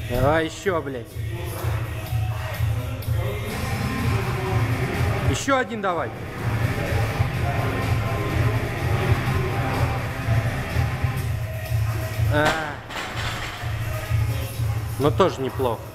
Давай еще, блядь. Еще один давай. Ну тоже неплохо.